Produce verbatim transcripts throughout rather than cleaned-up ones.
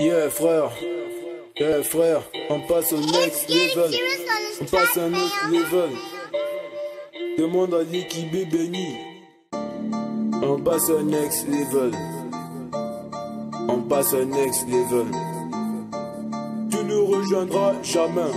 Yeah frère, yeah frère, on passe au next level, on passe à un autre level. Demande à l'équipe béni, on passe au next level, on passe au next level. Tu ne rejoindras jamais,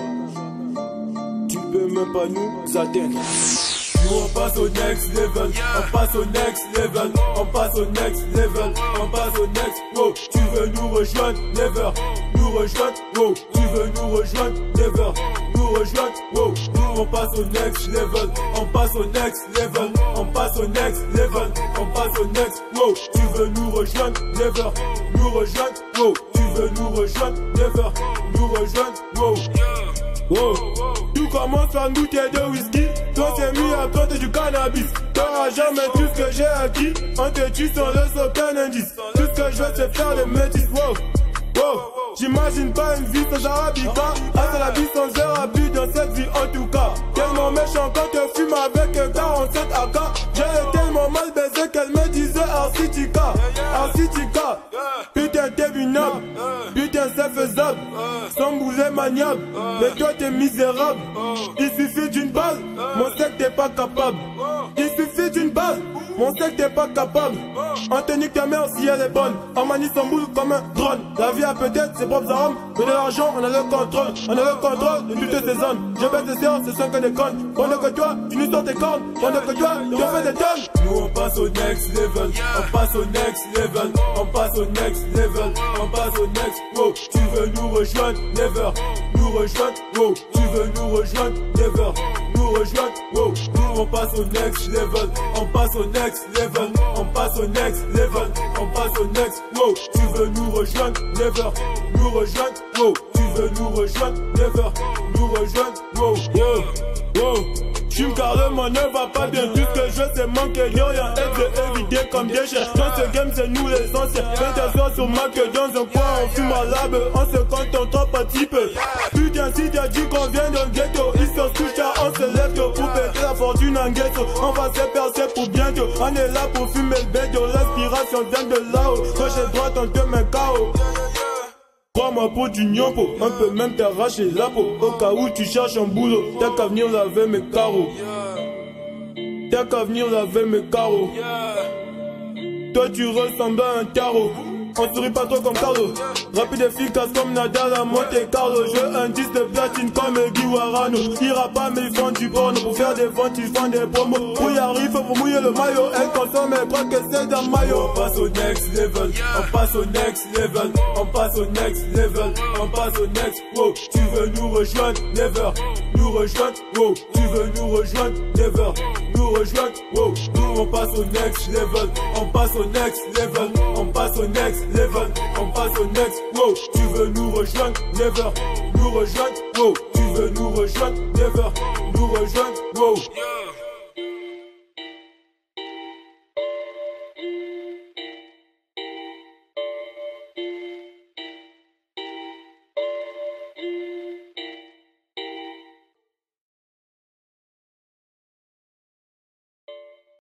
tu peux même pas nous atteindre. Nous on passe au next level, on passe au next level, on passe au next level, on passe au next, wow. Tu veux nous rejoindre, never, nous rejoindre, wow. Tu veux nous rejoindre, never, nous rejoindre, wow. Nous on passe au next level, on passe au next level, on passe au next level, on passe au next, wow. Tu veux nous rejoindre, never, nous rejoindre, wow. Tu veux nous rejoindre, never, nous rejoindre, wow. Wow. Tu commences à nous t'aider de whisky. Toi t'es mis à planter du cannabis. T'auras jamais tout ce que j'ai acquis. On te tue sans laisser aucun indice. Tout ce que je veux c'est faire des métis. Wow, wow. J'imagine pas une vie sans arabica. Hâte la vie sans zéro dans cette vie en tout cas. Tellement méchant quand tu fumes avec quarante-sept A K. J'ai tellement mal baisé qu'elle me disait Arcitica, Arcitica. Putain t'es minable, putain c'est faisable. Sans bouger maniable, mais toi t'es misérable. Il suffit d'une balle, mon sec t'es pas capable. Il suffit d'une balle, mon sec t'es pas capable. On te nique ta mère si elle est bonne. On manie son boule comme un drone. La vie a peut-être ses propres armes, mais de l'argent on a le contrôle. On a le contrôle de toutes ces zones. Je baisse des séances, ce sont que des connes. Pendant que toi, tu nous sors tes cornes. Pendant que toi, tu en fais des tonnes. Nous on passe au next level, on passe au next level, on passe au next level, on passe au next, wow. Tu veux nous rejoindre, never, nous rejoindre, wow. Tu veux nous rejoindre, never, nous rejoindre, wow. Nous on passe au next level, on passe au next level, on passe au next level, on passe au next, wow. Tu veux nous rejoindre, never, nous rejoindre, wow. Tu veux nous rejoindre, never, nous rejoindre, wow. Yo, wow. J'fume car le manœuvre va pas bien. Tout ce que je veux c'est manquer, y'a rien être de éviter comme des chiens. Dans ce game c'est nous les anciens. Attention sur ma que dans un coin on fume à l'arbre. On se contente trop un petit peu. Putain si t'as dit qu'on vient d'un ghetto, ils se couchent car on se lève tôt. Pour péter la fortune en ghetto, on va se percer pour bientôt. On est là pour fumer le bédo, l'inspiration vient de là-haut. Gauche et droite on te met K O. Prends-moi pour du nyampo, on peut même t'arracher la peau. Au cas où tu cherches un boulot, t'as qu'à venir laver mes carreaux. T'as qu'à venir laver mes carreaux. Toi tu ressembles à un tarot. On sourit pas trop comme Carlo. Rapide efficace comme Nadal à Monte Carlo. Je veux un disque de platine comme Guiwarano. Il rappe pas mais ils font du porno. Pour faire des ventes ils font des promos. Pour y arriver faut mouiller le maillot. Elle consomme elle croit que c'est un maillot. On passe au next level, on passe au next level, on passe au next level, on passe au next, wow. Tu veux nous rejoindre, never, nous rejoindre, wow. Tu veux nous rejoindre, never, nous rejoindre, wow. Nous on passe au next level, on passe au next level, on passe au next level, on passe au next, wow. Tu veux nous rejoindre, never, nous rejoindre, wow. Tu veux nous rejoindre, never, nous rejoindre, wow.